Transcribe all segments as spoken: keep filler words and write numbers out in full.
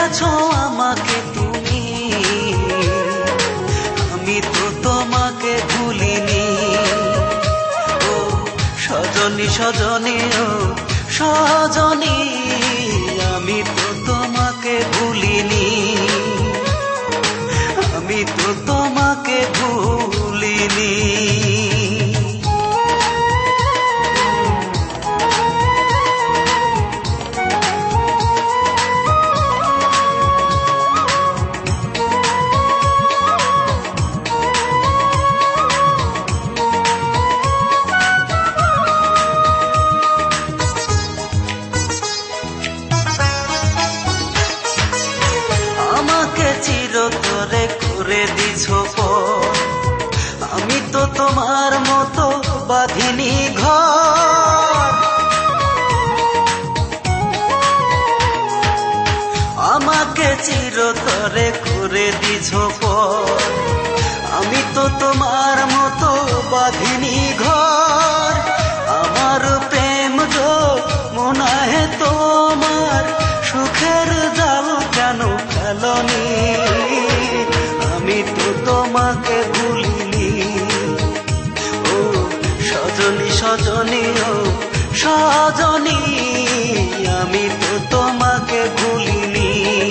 গেছো আমাকে তুমি, আমি তো তোমাকে ভুলিনি। ও সজনী সজনী ও সজনী, আমি তো তোমাকে ভুলিনি, আমি তো তোমাকে ভুলিনি। চিরতরে করে দিছ পর, আমি তো তোমার মতো বাঁধিনি ঘর। আমাকে চিরতরে করে দিছ পর, আমি তো তোমার মতো বাঁধিনি ঘর। আমার প্রেম গো মনে হয় তোমার, সুখের জাল কেন ফেলনি? আমি তো তোমাকে ভুলিনি। ও সজনী সজনী ও সজনী, আমি তো তোমাকে ভুলিনি,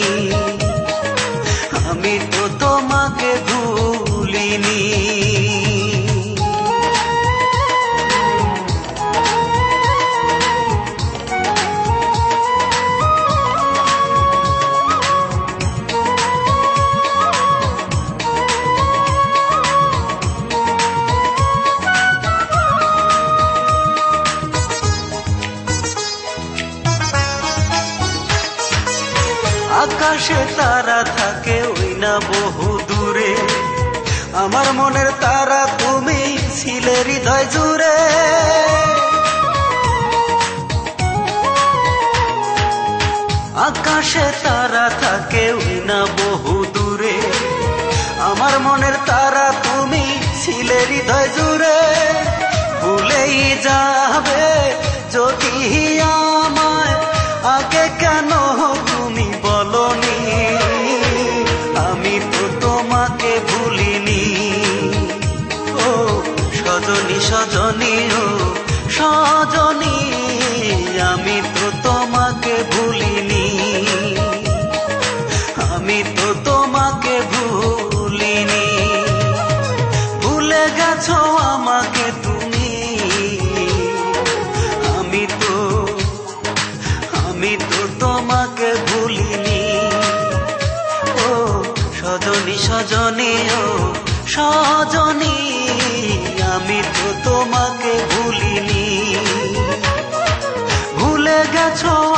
আমি তো তোমাকে ভুলিনি। আকাশে তারা থাকে ওই না বহু দূরে, আমার মনের তারা তুমি ছিলে হৃদয় জুড়ে। আকাশে তারা থাকে ওই না বহু দূরে, আমার মনের তারা তুমি ছিলে হৃদয় জুড়ে। ভুলেই যাবে যদি আমায়, আগে কেন তুমি বলনি? আমি তো তোমাকে ভুলিনি। ও সজনী সজনী ও সজনী, আমি তো তোমাকে ভুলিনি, আমি তো তোমাকে ভুলিনি। ভুলে গেছো আমাকে তুমি, আমি তো আমি তো তোমাকে ভুলিনি। ও সজনী সজনী ও সজনী, আমি তো তোমাকে ভুলিনি। ভুলে গেছো